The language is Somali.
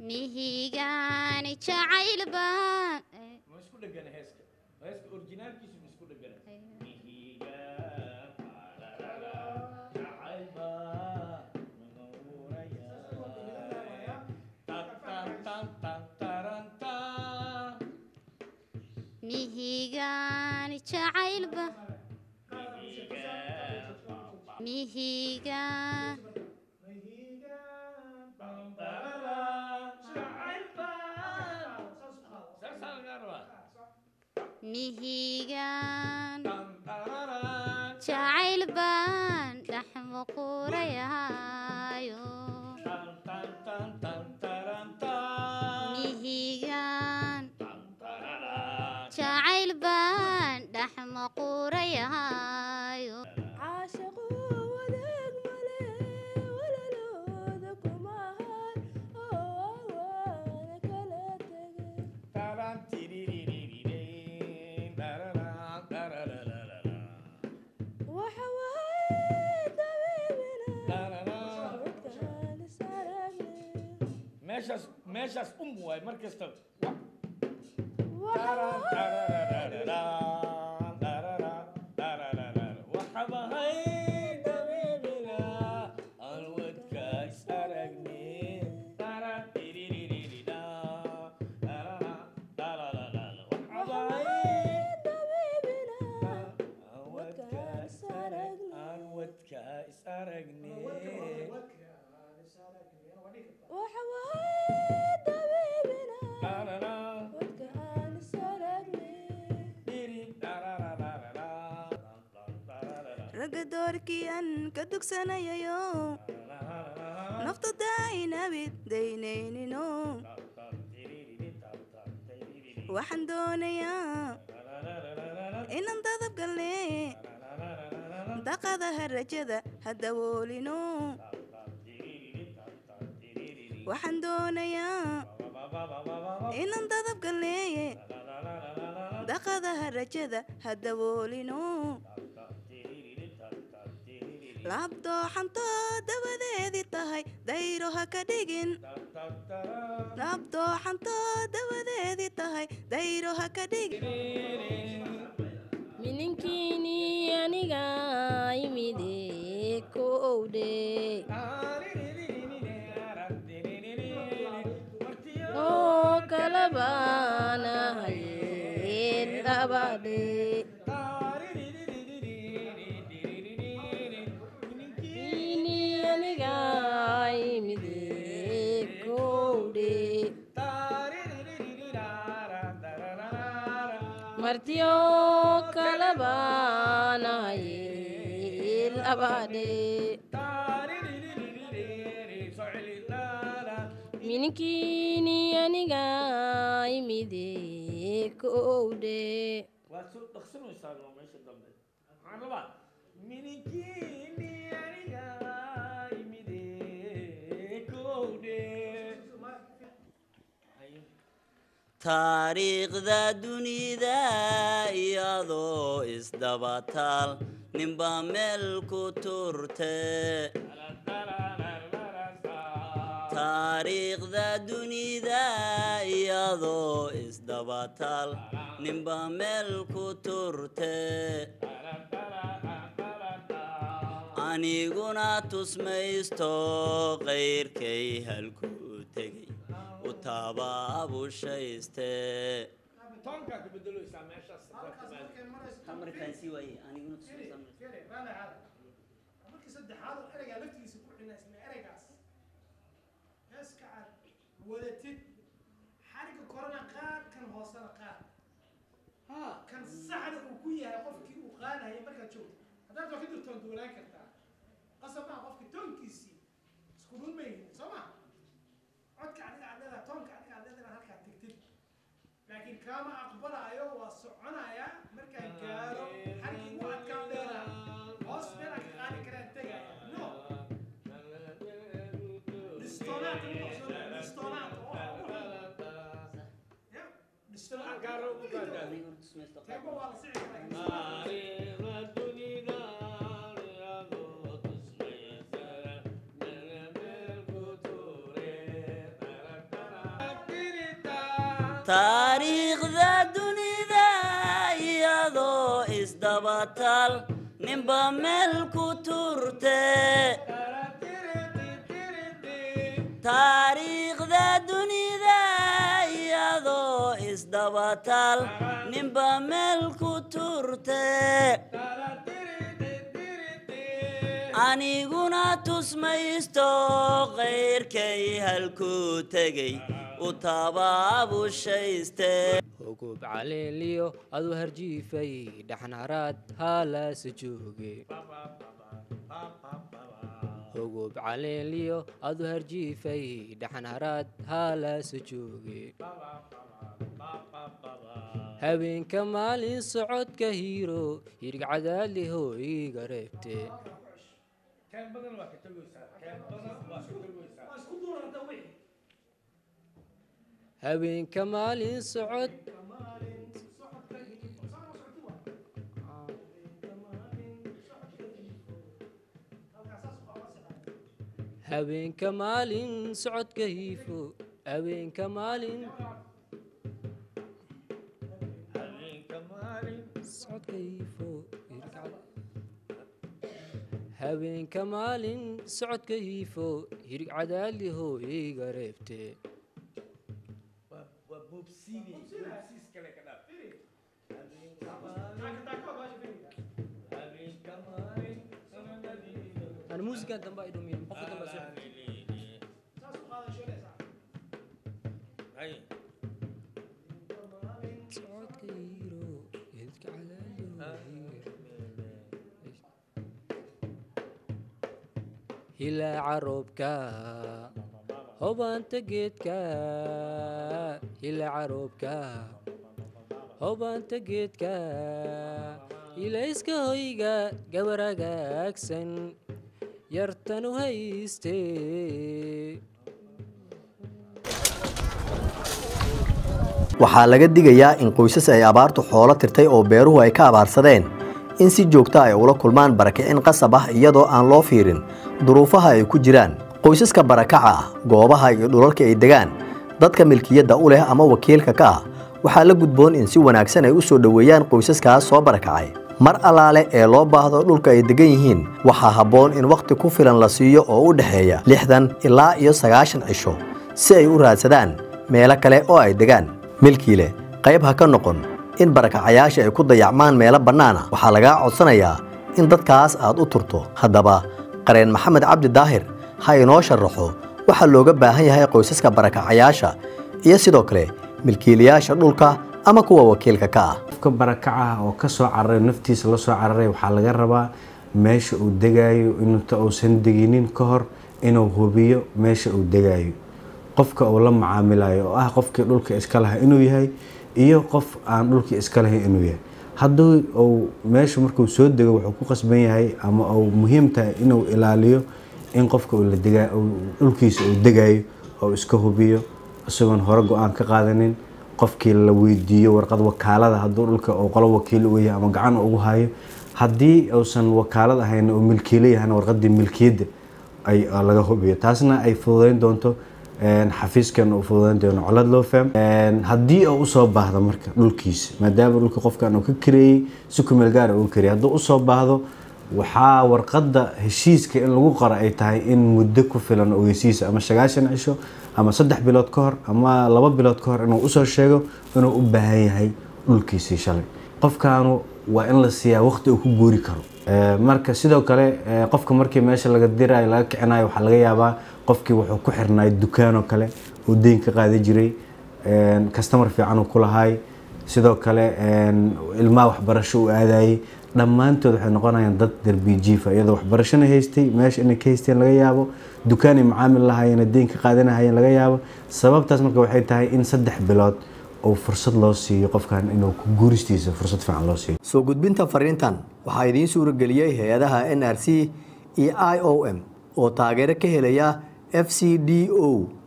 mihigaani jacayl baan ما اسكو دغنا هيسك هيسك اوريجينال كيس مسكو دغنا ميهيغا لا لا لا عيبا منوريا تا تا تا تا تارانتا mihigaani jacayl baan mihigaan mihigaan jacayl baan dhex muquurayaayo mihigaan jacayl baan dhex muquurayaayo caashaqu wadaag male walalooda kuma ahan oo waana kala tegay waxa waaye dabiibina wadkaan is aragne meeshaas waay mar kasta waxa waxa waaye dabiibina wadkaan is aragne ragga doorkiyan ka dugsanayayo nafta daynabid daynaynino waxaan doonayaa inaan dadab galne daqadaha rajada ha dawoolino waxaan doonayaa inaan dadab galneeye daqadaha rajada ha dawoolino laabdooxantoo dabadeedii tahay dayro ha ka dhigin laabdooxantoo dabadeedii tahay dayro ha ka dhigin mininkiini aniga imide ku owdhe oo kala baanahaye labadhe ini aniga imide ku owdhe martiyo kala baanahaye labadhe mininkiini aniga imide ku owdhe waad soo dhaqsanaysaa meesha dambe waxaan rabaa mininkini aniga imide kowdhe taariikhda dunida iyadoo isdabataal ninba meel ku turte taariikhda dunida iyadoo isdabataal ninba meel ku turte aniguna tusmaysto qayrkay halkuu tegay u taabaabushayste toonkaa ku bedelaysaa meeshaas markaasi waaye aniguna tusmaysto markii saddexaad oo ereygaa laftigiisa ku xidhnaa isla ereygaas heeska aad wadatid xariga korana qaad kan hoosena qaad kan saxda uu ku yahay qofkii uu qaadahaya markaad joogto haddaad waa ka dirtoon duwanaan kartaa qasab maa qofka toonkiisii isku dhul ma yihin soo ma codka adiga aad leedahay toonka adiga aad leedahay halkaa tigtid laakiin kaama aqbalaayo waa soconaya markaan gaaro xarigii ugu adkaan dheeraa hoos meel aan ka qaadi karaan tegaya no distoonaad distoonaad teebo waa la sixi karaa taariikhda dunida iyadoo isdabatal ninba meel ku turte taariikhda dunida iyadoo isdabatal ninba meel ku turte aniguna tusmaysto qayrkay halkuu tegay u tabaabushayste hogub caleeliyo adu harjiifay dhaxnaraad haalaasa jooge hogub caleeliyo adu harjiifay dhaxnaraad haalaasa jooge habeenka maalin socodka hiiro hirig cadaadli hooyiga reebte habeenka maalin socod habeenka maalin socodka hiifo habeenka maalin socodka hiifo habeenka maalin socodka hiifo hirig cadaadli hooyiga reebte أنا موسيقى دمبا يدومين بقى دمبا هلا عروبكا هوبانت جيتكا هلا عروبكا هوبانت جيتكا ilayska hoyga gabaragaagsan yartanu hayste waxaa laga digayaa in qoysas ay abaartu xoolo tirtay oo beeruhu ay ka abaarsadeen in si joogto ay ula kulmaan barakicin qasab ah iyadoo aan loo fiirin duruufaha ay ku jiraan qoysaska barakaca ah goobaha iyo dhulalka ay degaan dadka milkiyadda u leh ama wakiilka ka ah waxaa la gudboon in si wanaagsan ay u soo dhoweeyaan qoysaskaas soo barakacay mar allaale ee loo baahdo dhulka ay degan yihiin waxaa habboon in wakhti ku filan la siiyo oo u dhexeeya 60 ilaa 90 cisho si ay u raadsadaan meelo kale oo ay degaan milkiile qayb ha ka noqon in barakacayaasha ay ku dayacmaan meelo bannaana waxaa lagaa codsanayaa in dadkaas aad u turto haddaba qareen maxamed cabdi daahir ha inoo sharaxo waxaa looga baahan yahay qoysaska barakacayaasha iyo sidoo kale milkiilayaasha dhulka ama kuwa wakiilka ka ah qofka barakaca oo ka soo cararay naftiisa la soo cararay waxa laga rabaa meesha uu degayo inta uusan deginin ka hor inuu hubiyo meesha uu degayo qofka uu la macaamilayo oo ah qofkii dhulka iska lahaa inuu yahay iyo qof aan dhulka iska lahayn inuu yahay hadduu uu meesha markuu soo dego wuxuu ku qasban yahay ama uu muhiim tahay inuu ilaaliyo in qofka uu la degayo dhulkiisa uu degayo oo iska hubiyo isagoon hore go'aan ka qaadanin qofkii la weydiiyo warqad wakaalada hadduu dhulka oo qolo wakiil u yahay ama gacan ugu hayo haddii uusan wakaalad ahayn oo milkiile yahay warqadii milkiyadda ay laga hubiyo taasna ay fududeyn doonto xafiiskan uu fududeyn doono colad loo faham haddii uu soo baahdo marka dhulkiisa maadaama dhulka qofkan uu ka kireeyay si ku meel gaar uu kireeyay hadduu soo baahdo waxaa warqadda heshiiska in lagu qoro ay tahay in muddo ku filan ogeysiisa ama 90 cisho ama 3 bilood ka hor ama 2 bilood ka hor inuu u soo sheego inuu u baahan yahay dhulkiisa shalay qofkaanu waa in la siiyaa waqti uu ku guuri karo marka sidoo kale qofka markii meesha laga dirayo laga kicinayo waxa laga yaabaa qofkii wuxuu ku xirnay dukaan oo kale oo deyn ka qaadi jiray customer fiican uu ku lahaay sidoo kale ilmaha waxbarasho uu aadayay dhammaantood waxay noqonayaan dad darbi jiifa iyadoo waxbarashana haystay meesha inay ka haysteen laga yaabo dukaan ay macaamil lahaayeen deyn ka qaadanayeen laga yaabo sababtaas marka waxay tahay in 3 bilood oo fursad loo siiyo qofkan inuu ku guuristiisa fursad fiican loo siiyo soo gudbinta fariintan waxaa idiin suurageliyay hay'adaha NRC iyo IOM oo taageero ka helaya FCDO